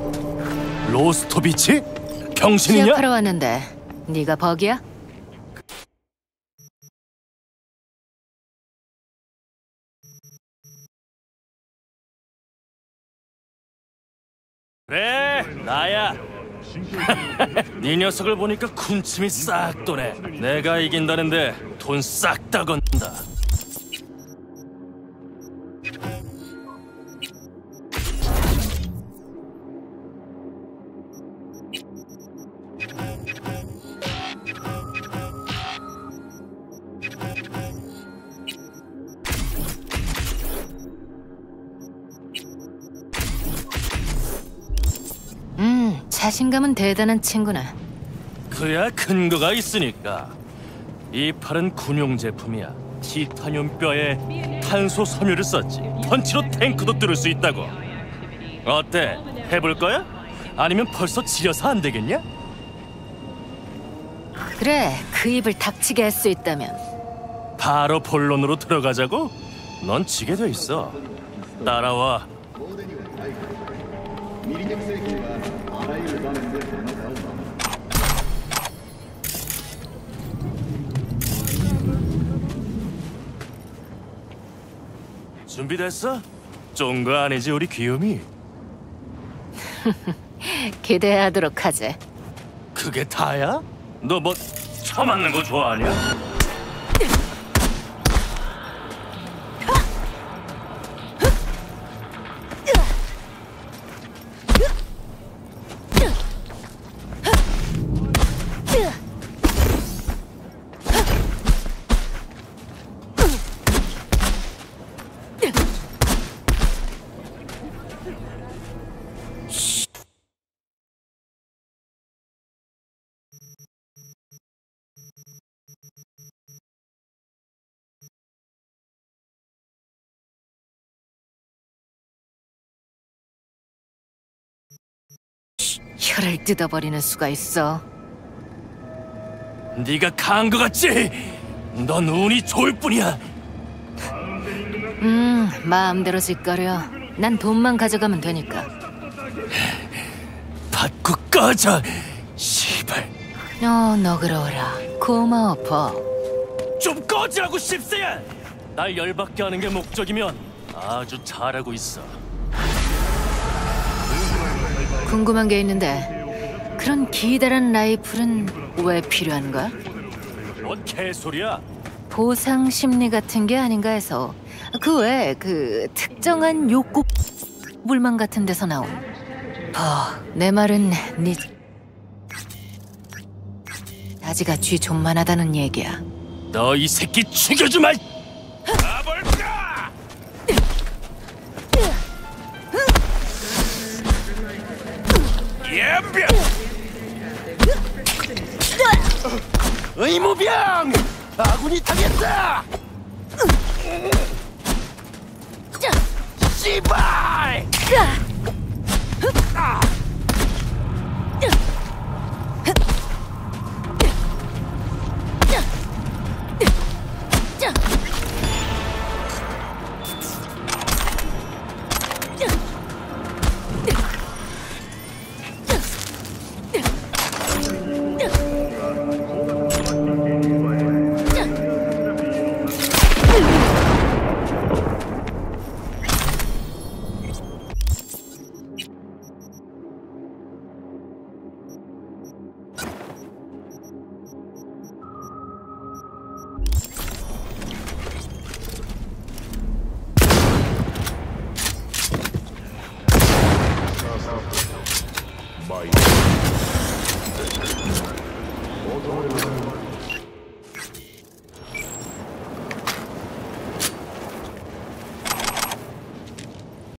로스토비치? 병신이냐? 시합하러 왔는데 네가 버기야? 그래, 나야. 네 녀석을 보니까 군침이 싹 도네. 내가 이긴다는데 돈 싹 다 건다. 자신감은 대단한 친구네. 그야 근거가 있으니까. 이 팔은 군용 제품이야. 티타늄 뼈에 탄소 섬유를 썼지. 펀치로 탱크도 뚫을 수 있다고. 어때? 해볼 거야? 아니면 벌써 지려서 안 되겠냐? 그래, 그 입을 닥치게 할 수 있다면. 바로 본론으로 들어가자고? 넌 지게 돼 있어. 따라와. 준비됐어? 쫑거 아니지 우리 귀요미? 기대하도록 하지. 그게 다야? 너 뭐 처맞는 거 좋아하냐? 혀를 뜯어버리는 수가 있어. 네가 강한 거 같지? 넌 운이 좋을 뿐이야. 마음대로 짓거려. 난 돈만 가져가면 되니까. 받고 꺼져, 시발. 너그러워라. 고마워, 버. 좀 꺼지라고, 씹새야. 날 열받게 하는 게 목적이면 아주 잘하고 있어. 궁금한 게 있는데 그런 기다란 라이플은 왜 필요한 거야? 뭔 개소리야? 보상 심리 같은 게 아닌가 해서. 그 외에 그 특정한 욕구 물망 같은 데서 나온. 내 말은 네 아지가 쥐 존만하다는 얘기야. 너 이 새끼 죽여주마! 가볼까? 예병! 의무병! 아군이 당했다! 씨발! My